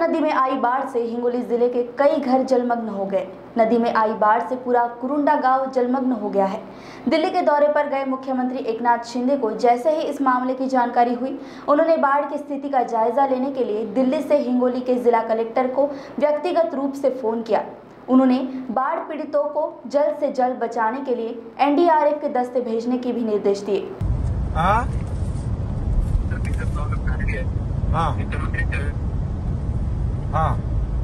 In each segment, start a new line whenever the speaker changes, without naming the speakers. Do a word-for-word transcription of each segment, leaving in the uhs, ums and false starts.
नदी में आई बाढ़ से हिंगोली जिले के कई घर जलमग्न हो गए। नदी में आई बाढ़ से पूरा कुरुंडा गांव जलमग्न हो गया है। दिल्ली के दौरे पर गए मुख्यमंत्री एकनाथ शिंदे को जैसे ही इस मामले की जानकारी हुई, उन्होंने बाढ़ की स्थिति का जायजा लेने के लिए दिल्ली से हिंगोली के जिला कलेक्टर को व्यक्तिगत रूप से फोन किया। उन्होंने बाढ़ पीड़ितों को जल्द से जल्द बचाने के लिए एन डी आर एफ के दस्ते भेजने के भी निर्देश दिए।
हाँ हाँ हाँ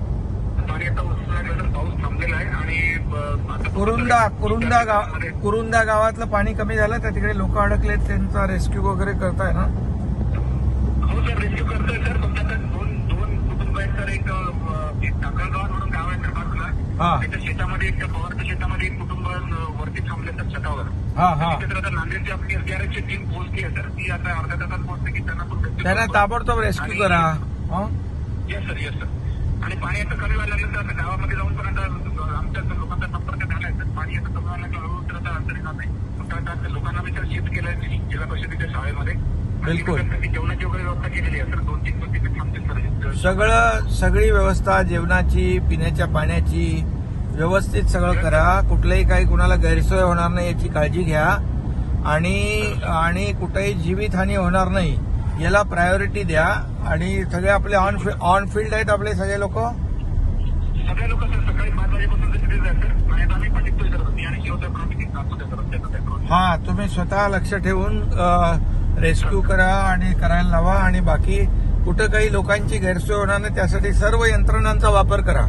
कुरुंदा कुरुंदा गाव कुरुंदा गावातलं पाणी कमी झालं तर तिकडे लोक अडकलेत, त्यांचा रेस्क्यू वगैरे करताय ना?
हो सर, रेस्क्यू करतोय सर. फक्त दोन दोन कुटुंब आहेत सर. एक टाकळगाव म्हणून गाव आहे सर बाजूला. त्याच्या शेतामध्ये एक पवारच्या शेतामध्ये एक कुटुंब वरती थांबले सर छतावर. आता नांदेडची आपली एसडीआरएफची टीम पोहोचली आहे सर. ती आता अर्ध्या तासात पोहोचते की त्यांना पण
त्यांना ताबडतोब रेस्क्यू करा.
Yes sir, yes sir. आणि पाणी आता कमी व्हायला लागलं तर गावामध्ये जाऊन पण आता आमच्या लोकांचा संपर्क झालाय तर पाणी आता कमी व्हायला हळूहळू तर आता अंतरी जात नाही. लोकांना मी तर शिफ्ट केलंय जिल्हा परिषदेच्या शाळेमध्ये.
बिलकुल
जेवणाची वगैरे व्यवस्था केलेली आहे सर. दोन तीन दोन तिथे थांबतील सर.
सगळं सगळी व्यवस्था जेवणाची, पिण्याच्या पाण्याची व्यवस्थित सगळं करा. कुठलंही काही कुणाला गैरसोय होणार नाही याची काळजी घ्या आणि आणि कुठेही जीवितहानी होणार नाही याला प्रायोरिटी द्या. आणि सगळे आपले ऑन ऑन फील्ड आहेत आपले सगळे लोक
सगळे लोक सर सकाळी पाच वाजेपासून तिथे जातात आणि आम्ही पण निघतोय सर. मी आणि शिवसाहेब प्रॉफिट दाखवतोय.
हा, तुम्ही स्वतः लक्ष ठेवून रेस्क्यू करा आणि करायला लावा. आणि बाकी कुठं काही लोकांची गैरसोय होणार नाही त्यासाठी सर्व यंत्रणांचा वापर करा.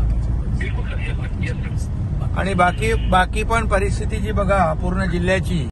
आणि बाकी बाकी पण परिस्थिती जी बघा पूर्ण जिल्ह्याची